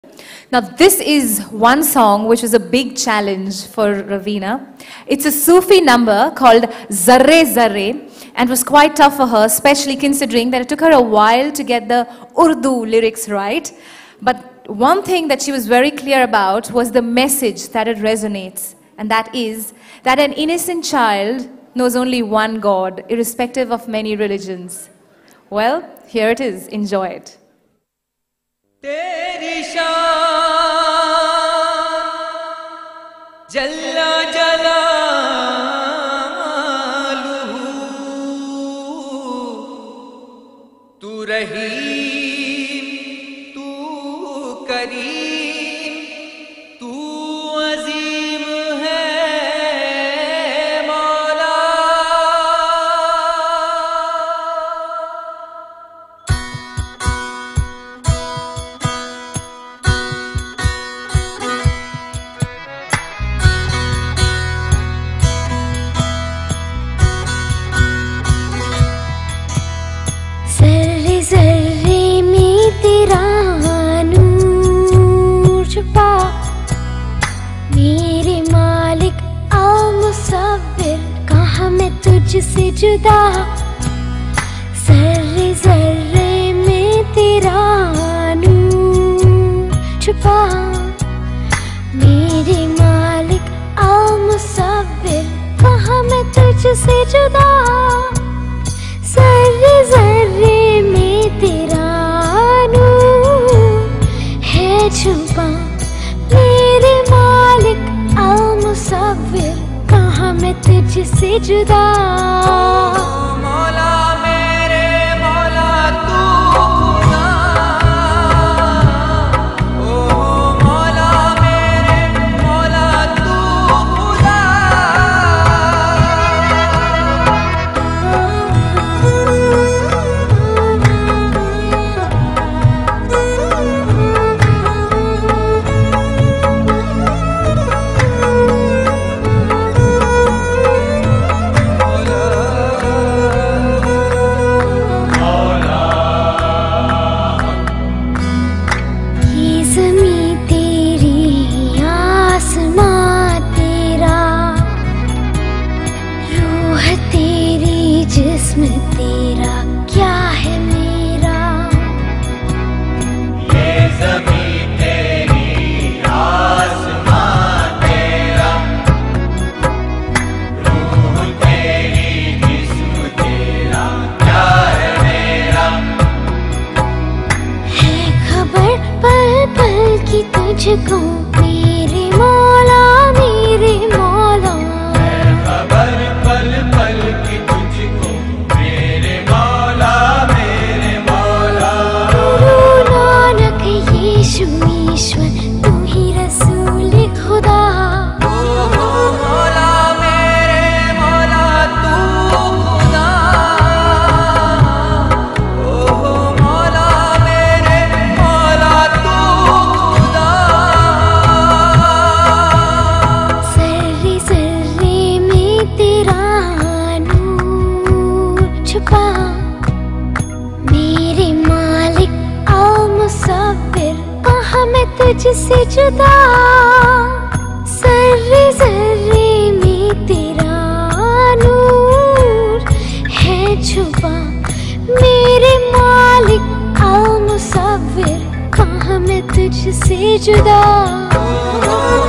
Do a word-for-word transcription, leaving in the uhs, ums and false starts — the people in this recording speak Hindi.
Now this is one song which was a big challenge for Raveena. It's a Sufi number called Zarre Zarre and was quite tough for her, especially considering that it took her a while to get the Urdu lyrics right. But one thing that she was very clear about was the message that it resonates, and that is that an innocent child knows only one God, irrespective of many religions. Well, here it is. Enjoy it. तेरी शान जल्ला जलालुहु तू रहीम तू करीम तू अजीम है मौला ज़र्रे में तेरा नूर छुपा मेरे मालिक आओ मुसव्विर कहाँ मैं तुझसे जुदा ज़र्रे ज़र्रे में तेरा नूर छुपा मेरे मालिक आओ मुसव्विर कहाँ मैं तुझसे जुदा ज़र्रे ज़र्रे में तेरा नूर है छुपा मेरे मालिक आओ मुसव्विर कहाँ मैं तुझसे जुदा मौला मेरे मौला तू खुदा ओ मौला मेरे मौला तू खुदा जिस्म तेरा क्या है मेरा ये ज़मीं तेरी आसमां तेरा रूह तेरी जिस्म तेरा क्या है मेरा है खबर पल पल की तुझको मेरे मौला मेरे मौला है खबर पल पल की तुझको मेरे मौला मेरे मौला गुरु नानक यीशु ईश्वर तू ही रसूल खुदा ओ मौला मेरे मौला तू खुदा ओ मौला मेरे मौला तू खुदा ज़र्रे ज़र्रे में तेरा नूर छुपा मेरे मालिक आओ मुसव्विर कहाँ मैं तुझसे जुदा ज़र्रे ज़र्रे में तेरा नूर है छुपा मेरे मालिक आओ मुसव्विर कहाँ मैं तुझसे जुदा